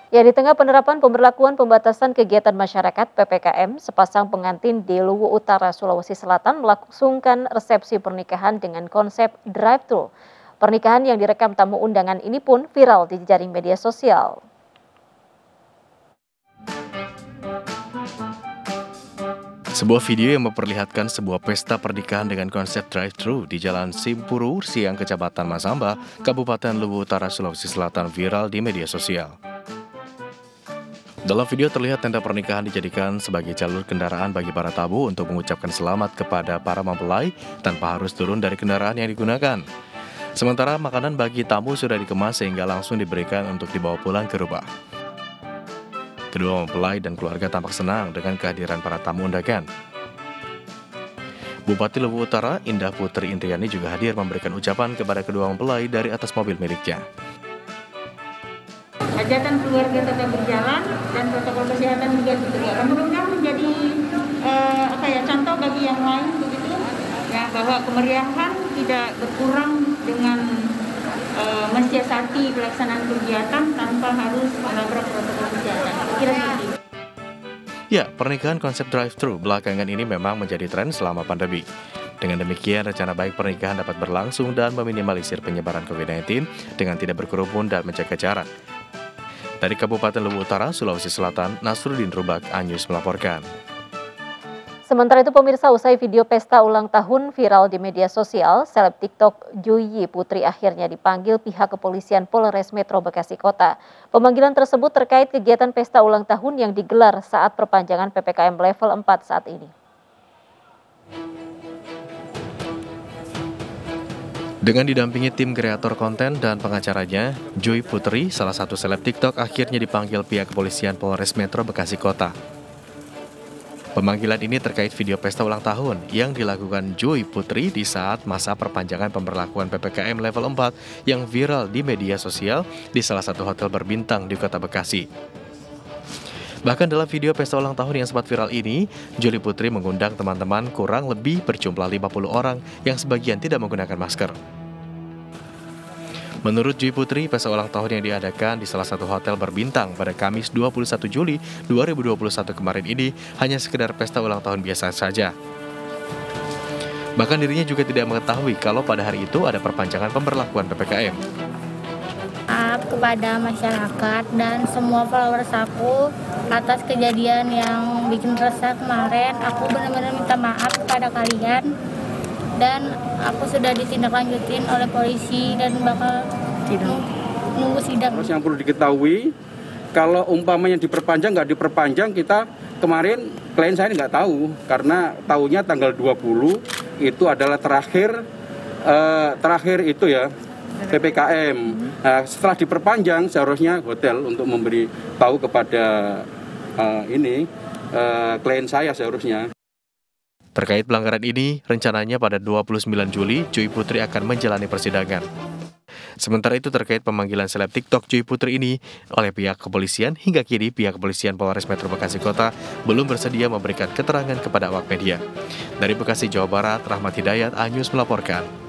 Ya, di tengah penerapan pemberlakuan pembatasan kegiatan masyarakat (PPKM), sepasang pengantin di Luwu Utara, Sulawesi Selatan melangsungkan resepsi pernikahan dengan konsep drive-thru. Pernikahan yang direkam tamu undangan ini pun viral di jejaring media sosial. Sebuah video yang memperlihatkan sebuah pesta pernikahan dengan konsep drive-thru di Jalan Simpuru, Siang, Kecamatan Masamba, Kabupaten Luwu Utara, Sulawesi Selatan viral di media sosial. Dalam video terlihat tenda pernikahan dijadikan sebagai jalur kendaraan bagi para tamu untuk mengucapkan selamat kepada para mempelai tanpa harus turun dari kendaraan yang digunakan. Sementara makanan bagi tamu sudah dikemas sehingga langsung diberikan untuk dibawa pulang ke rumah. Kedua mempelai dan keluarga tampak senang dengan kehadiran para tamu undangan. Bupati Luwu Utara, Indah Putri Indriani juga hadir memberikan ucapan kepada kedua mempelai dari atas mobil miliknya. Hajatan keluarga tetap berjalan dan protokol kesehatan juga ditegakkan. Mudah-mudahan menjadi contoh bagi yang lain begitu ya, bahwa kemeriahan tidak berkurang dengan mensiasati pelaksanaan kegiatan tanpa harus melabrak protokol kesehatan. Kira-kira gitu. Ya, pernikahan konsep drive-thru belakangan ini memang menjadi tren selama pandemi. Dengan demikian, rencana baik pernikahan dapat berlangsung dan meminimalisir penyebaran COVID-19 dengan tidak berkerumun dan menjaga jarak. Dari Kabupaten Luwu Utara, Sulawesi Selatan, Nasruddin Rubak, Anyus melaporkan. Sementara itu pemirsa, usai video pesta ulang tahun viral di media sosial, seleb TikTok Joy Putri akhirnya dipanggil pihak kepolisian Polres Metro Bekasi Kota. Pemanggilan tersebut terkait kegiatan pesta ulang tahun yang digelar saat perpanjangan PPKM level 4 saat ini. Dengan didampingi tim kreator konten dan pengacaranya, Joy Putri, salah satu seleb TikTok, akhirnya dipanggil pihak kepolisian Polres Metro Bekasi Kota. Pemanggilan ini terkait video pesta ulang tahun yang dilakukan Joy Putri di saat masa perpanjangan pemberlakuan PPKM level 4 yang viral di media sosial di salah satu hotel berbintang di Kota Bekasi. Bahkan dalam video pesta ulang tahun yang sempat viral ini, Joy Putri mengundang teman-teman kurang lebih berjumlah 50 orang yang sebagian tidak menggunakan masker. Menurut Joy Putri, pesta ulang tahun yang diadakan di salah satu hotel berbintang pada Kamis 21 Juli 2021 kemarin ini hanya sekedar pesta ulang tahun biasa saja. Bahkan dirinya juga tidak mengetahui kalau pada hari itu ada perpanjangan pemberlakuan PPKM. Maaf kepada masyarakat dan semua followers aku atas kejadian yang bikin resah kemarin. Aku benar-benar minta maaf kepada kalian. Dan aku sudah ditindaklanjutin oleh polisi dan bakal nunggu sidang. Terus yang perlu diketahui, kalau umpamanya diperpanjang nggak diperpanjang, kita kemarin klien saya nggak tahu karena tahunya tanggal 20 itu adalah terakhir itu ya PPKM. Nah, setelah diperpanjang seharusnya hotel untuk memberi tahu kepada klien saya seharusnya. Terkait pelanggaran ini, rencananya pada 29 Juli, Joy Putri akan menjalani persidangan. Sementara itu terkait pemanggilan seleb TikTok Joy Putri ini oleh pihak kepolisian, hingga kini pihak kepolisian Polres Metro Bekasi Kota belum bersedia memberikan keterangan kepada awak media. Dari Bekasi, Jawa Barat, Rahmat Hidayat, Anyus melaporkan.